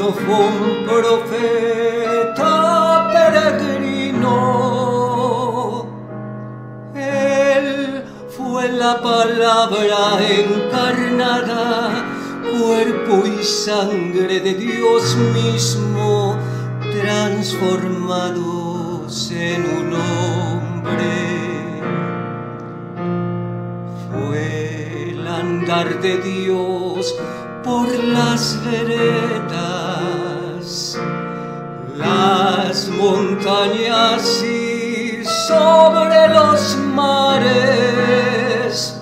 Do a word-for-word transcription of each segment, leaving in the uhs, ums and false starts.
no fue un profeta peregrino, él fue la palabra encarnada, cuerpo y sangre de Dios mismo, transformados en un hombre. Fue el andar de Dios por las veredas, las montañas y sobre los mares.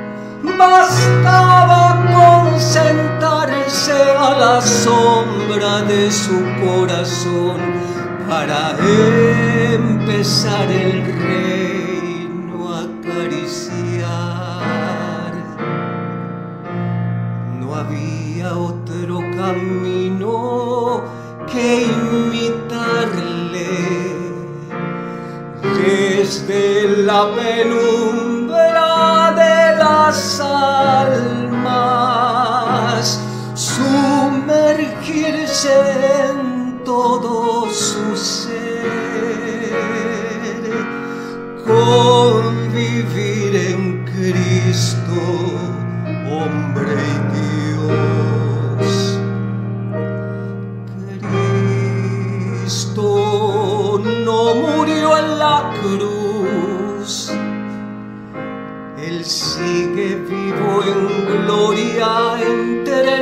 Bastaba con sentarse a la sombra de su corazón para empezar el reino a acariciar. No había otro camino que imitarle. Desde la penumbra de las almas, sumergirse en todo su ser, convivir en Cristo, hombre y Dios. Cristo no murió en la cruz, Él sigue vivo en gloria entre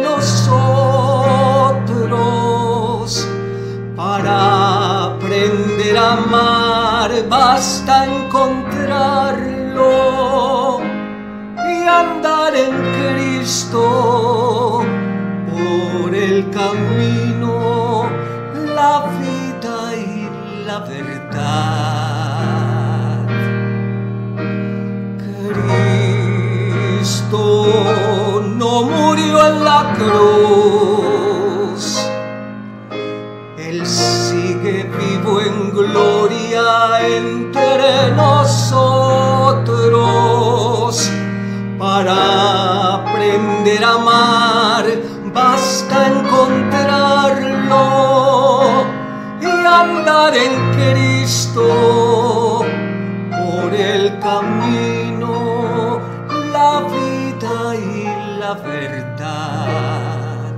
nosotros. Para aprender a amar basta encontrarlo y andar en Cristo por el camino, la vida y la verdad. Cristo no murió en la cruz, Él sigue vivo en gloria entre nosotros. Para aprender a amar basta encontrarlo y andar en Cristo por el camino, la vida y la verdad.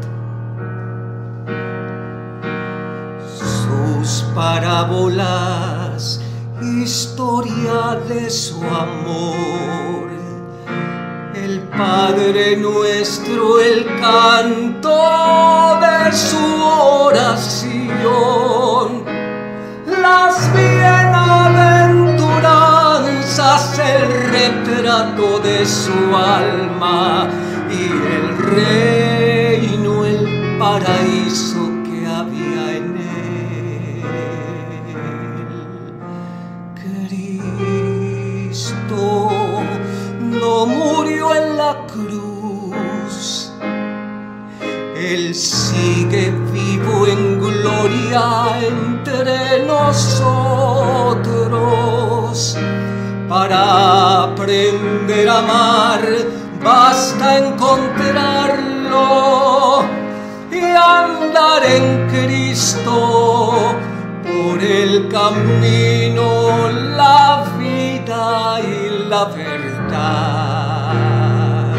Sus parábolas, historia de su amor, el Padre nuestro, el canto de su oración, las bienaventuranzas, el retrato de su alma y el reino, el paraíso que había en él. Cristo no murió en la cruz, Él sigue vivo en gloria entre nosotros. Para aprender a amar basta encontrarlo y andar en Cristo por el camino, la vida y la verdad.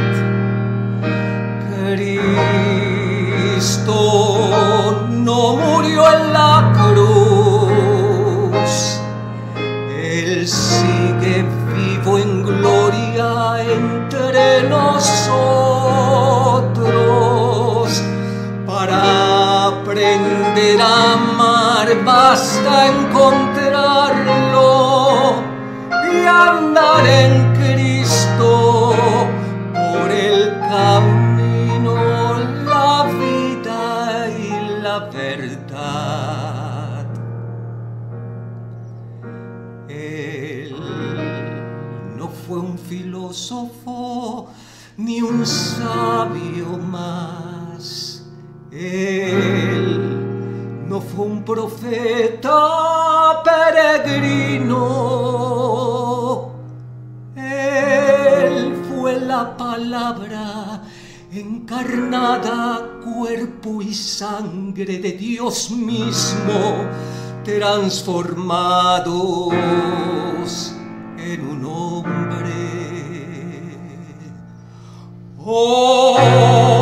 Cristo no murió en la cruz, Él sigue vivo en gloria entre nosotros. Para aprender a amar basta encontrarlo y andar en Cristo por el camino, la vida y la verdad. Él no fue un filósofo ni un sabio más, Él no fue un profeta peregrino, Él fue la palabra encarnada, cuerpo y sangre de Dios mismo, transformados en un hombre. Oh,